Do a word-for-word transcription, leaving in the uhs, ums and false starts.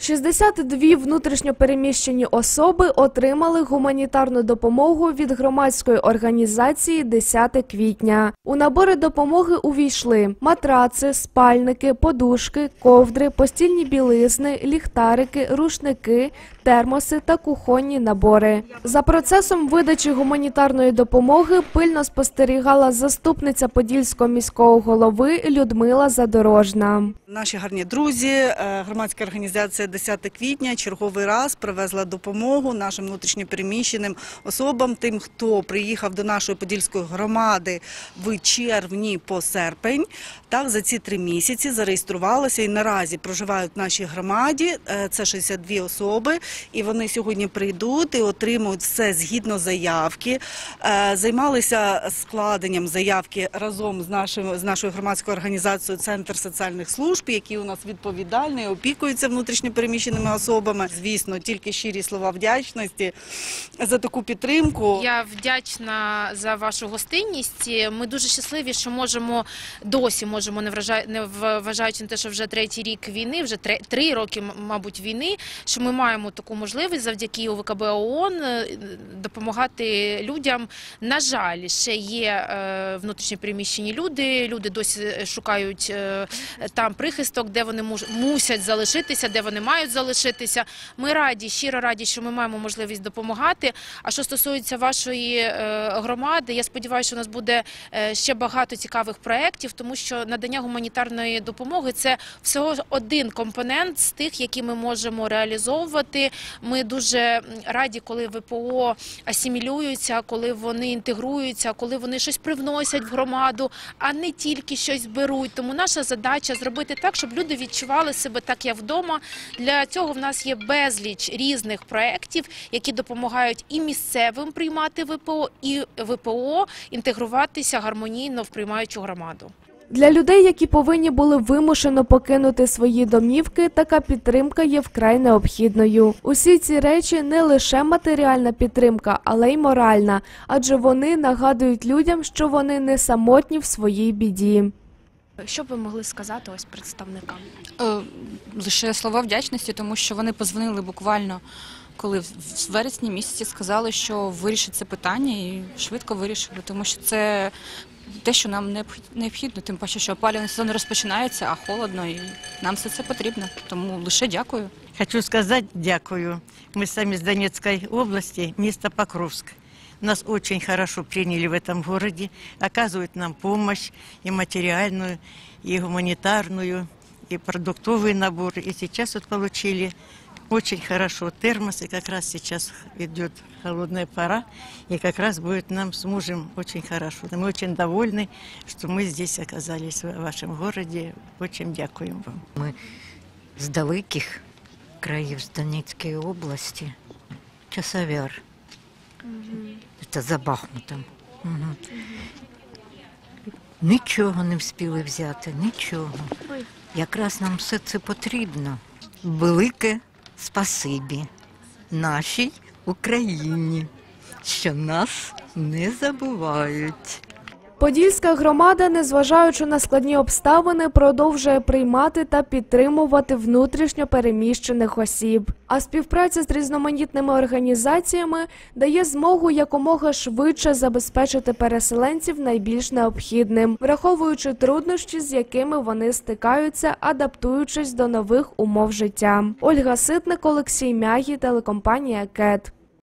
шістдесят дві внутрішньо переміщені особи отримали гуманітарну допомогу від громадської організації «десяте квітня». У набори допомоги увійшли матраци, спальники, подушки, ковдри, постільні білизни, ліхтарики, рушники, термоси та кухонні набори. За процесом видачі гуманітарної допомоги пильно спостерігала заступниця Подільського міського голови Людмила Задорожна. Наші гарні друзі, громадська організація «десяте квітня» черговий раз привезла допомогу нашим внутрішньопереміщеним особам, тим, хто приїхав до нашої Подільської громади в червні по серпень. Так, за ці три місяці зареєструвалися і наразі проживають в нашій громаді. Це шістдесят дві особи, і вони сьогодні прийдуть і отримують все згідно заявки. Займалися складенням заявки разом з нашою, з нашою громадською організацією «Центр соціальних служб», які у нас відповідальні, опікуються внутрішньопереміщеними особами. Звісно, тільки щирі слова вдячності за таку підтримку. Я вдячна за вашу гостинність. Ми дуже щасливі, що можемо досі, можемо, не вважаючи на те, що вже третій рік війни, вже три, три роки, мабуть, війни, що ми маємо таку можливість завдяки У В К Б ООН допомагати людям. На жаль, ще є внутрішньопереміщені люди, люди досі шукають там прихисток, де вони мусять залишитися, де вони мають залишитися. Ми раді, щиро раді, що ми маємо можливість допомагати. А що стосується вашої громади, я сподіваюся, що у нас буде ще багато цікавих проєктів, тому що надання гуманітарної допомоги – це всього один компонент з тих, які ми можемо реалізовувати. Ми дуже раді, коли В П О асимілюються, коли вони інтегруються, коли вони щось привносять в громаду, а не тільки щось беруть. Тому наша задача – зробити так, щоб люди відчували себе так, як вдома. Для цього в нас є безліч різних проєктів, які допомагають і місцевим приймати В П О, і В П О інтегруватися гармонійно в приймаючу громаду. Для людей, які повинні були вимушено покинути свої домівки, така підтримка є вкрай необхідною. Усі ці речі не лише матеріальна підтримка, але й моральна, адже вони нагадують людям, що вони не самотні в своїй біді. Що б ви могли сказати ось представникам? Лише слова вдячності, тому що вони подзвонили буквально, коли в вересні місяці сказали, що вирішать це питання, і швидко вирішили, тому що це те, що нам необхідно, тим паче, що опалювальний сезон розпочинається, а холодно, і нам все це потрібно. Тому лише дякую. Хочу сказати дякую. Ми самі з Донецької області, місто Покровськ. Нас очень хорошо приняли в этом городе, оказывают нам помощь и материальную, и гуманитарную, и продуктовый набор. И сейчас вот получили очень хорошо термосы, как раз сейчас идет холодная пора, и как раз будет нам с мужем очень хорошо. Мы очень довольны, что мы здесь оказались в вашем городе. Очень дякуем вам. Мы с далеких краев, с Донецкой области, Часовяр. Це за Бахмутом. Угу. Нічого не встигли взяти, нічого. Якраз нам все це потрібно. Велике спасибі нашій Україні, що нас не забувають. Подільська громада, незважаючи на складні обставини, продовжує приймати та підтримувати внутрішньо переміщених осіб. А співпраця з різноманітними організаціями дає змогу якомога швидше забезпечити переселенців найбільш необхідним, враховуючи труднощі, з якими вони стикаються, адаптуючись до нових умов життя. Ольга Ситник, Олексій Мягі, телекомпанія КЕТ.